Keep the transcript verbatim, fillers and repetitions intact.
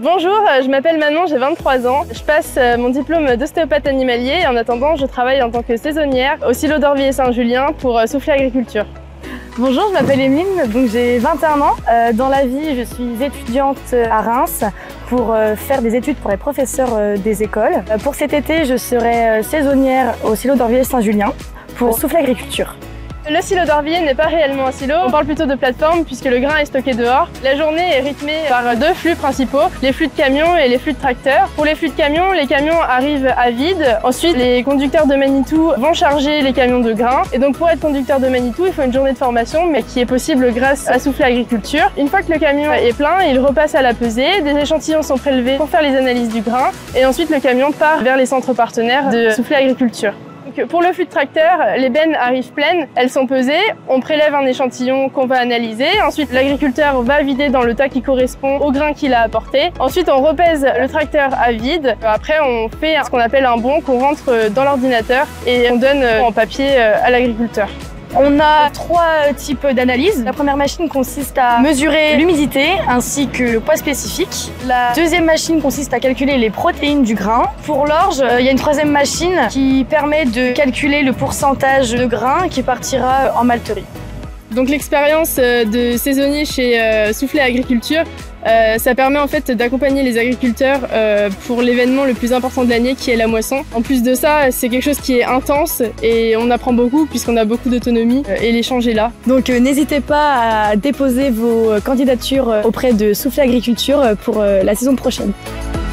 Bonjour, je m'appelle Manon, j'ai vingt-trois ans. Je passe mon diplôme d'ostéopathe animalier et en attendant, je travaille en tant que saisonnière au silo d'Orvilliers-Saint-Julien pour Soufflet Agriculture. Bonjour, je m'appelle Emeline, donc j'ai vingt et un ans. Euh, dans la vie, je suis étudiante à Reims pour euh, faire des études pour les professeurs euh, des écoles. Euh, pour cet été, je serai euh, saisonnière au silo d'Orvilliers-Saint-Julien pour Soufflet Agriculture. Le silo d'Orvilliers n'est pas réellement un silo, on parle plutôt de plateforme puisque le grain est stocké dehors. La journée est rythmée par deux flux principaux, les flux de camions et les flux de tracteurs. Pour les flux de camions, les camions arrivent à vide. Ensuite, les conducteurs de Manitou vont charger les camions de grain. Et donc pour être conducteur de Manitou, il faut une journée de formation, mais qui est possible grâce à Soufflet Agriculture. Une fois que le camion est plein, il repasse à la pesée, des échantillons sont prélevés pour faire les analyses du grain, et ensuite le camion part vers les centres partenaires de Soufflet Agriculture. Donc pour le flux de tracteur, les bennes arrivent pleines, elles sont pesées, on prélève un échantillon qu'on va analyser, ensuite l'agriculteur va vider dans le tas qui correspond au grain qu'il a apporté, ensuite on repèse le tracteur à vide, après on fait ce qu'on appelle un bon qu'on rentre dans l'ordinateur et on donne en papier à l'agriculteur. On a trois types d'analyses. La première machine consiste à mesurer l'humidité ainsi que le poids spécifique. La deuxième machine consiste à calculer les protéines du grain. Pour l'orge, il y a une troisième machine qui permet de calculer le pourcentage de grain qui partira en malterie. Donc l'expérience de saisonnier chez Soufflet Agriculture, Euh, ça permet en fait d'accompagner les agriculteurs euh, pour l'événement le plus important de l'année qui est la moisson. En plus de ça, c'est quelque chose qui est intense et on apprend beaucoup puisqu'on a beaucoup d'autonomie euh, et l'échange est là. Donc euh, n'hésitez pas à déposer vos candidatures auprès de Soufflet Agriculture pour euh, la saison prochaine.